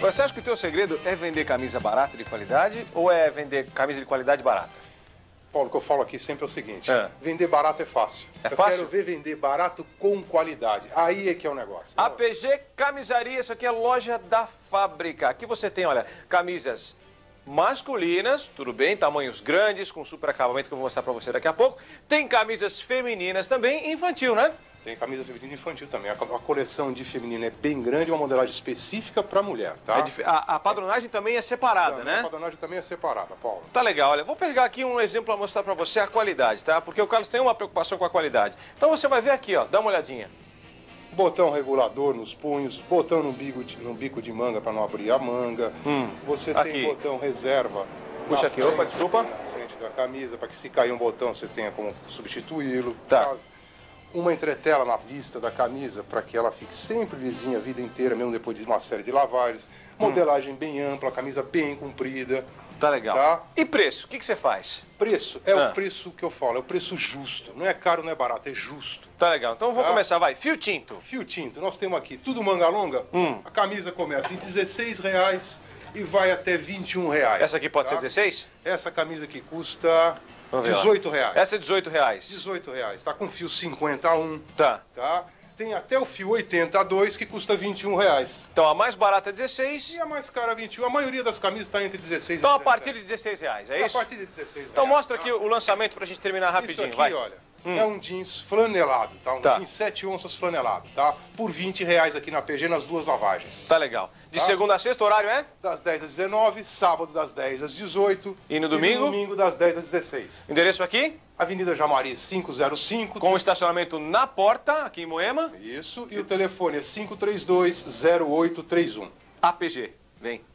Você acha que o teu segredo é vender camisa barata de qualidade ou é vender camisa de qualidade barata? Paulo, o que eu falo aqui sempre é o seguinte, É. vender barato é fácil. É fácil? Eu quero ver vender barato com qualidade. Aí é que é o negócio. APG Camisaria, isso aqui é a loja da fábrica. Aqui você tem, olha, camisas masculinas, tudo bem, tamanhos grandes, com super acabamento que eu vou mostrar pra você daqui a pouco. Tem camisas femininas também, infantil, né? Tem camisa feminina e infantil também. A coleção de feminina é bem grande, uma modelagem específica para mulher, tá? A padronagem também é separada, também, né? A padronagem também é separada, Paulo. Tá legal, olha, vou pegar aqui um exemplo para mostrar para você a qualidade, tá? Porque o Carlos tem uma preocupação com a qualidade. Então você vai ver aqui, ó, dá uma olhadinha. Botão regulador nos punhos, botão no bico de manga para não abrir a manga. Você aqui. tem botão reserva. Puxa aqui, opa, desculpa. Na frente da camisa, para que se cair um botão você tenha como substituí-lo. Tá. Uma entretela na vista da camisa para que ela fique sempre lisinha a vida inteira, mesmo depois de uma série de lavagens. Modelagem bem ampla, camisa bem comprida. Tá legal. Tá? E preço? O que você faz? Preço é o preço que eu falo, é o preço justo. Não é caro, não é barato, é justo. Tá legal. Então vou começar, vai. Fio tinto. Fio tinto, nós temos aqui tudo manga longa. A camisa começa em R$16 e vai até R$21. Essa aqui pode ser 16? Essa camisa aqui custa Vamos ver lá. R$18. Essa é R$18. R$18. Tá com fio 50A1. Tá. Tá? Tem até o fio 80A2 que custa R$21. Então a mais barata é 16. E a mais cara 21. A maioria das camisas está entre 16 Então e a 17. partir de R$16, é isso? A partir de R$16. Então mostra aqui o lançamento pra gente terminar rapidinho, Isso aqui, vai. olha, é um jeans flanelado, tá? Um jeans 7 onças flanelado, tá? Por R$20 aqui na PG nas duas lavagens. Tá legal. De Tá? segunda a sexta, o horário é? Das 10 às 19, sábado das 10 às 18. E no domingo? E no domingo das 10 às 16. Endereço aqui? Avenida Jamari 505. Com o estacionamento na porta, aqui em Moema. Isso, e o telefone é 532-0831. APG. Vem.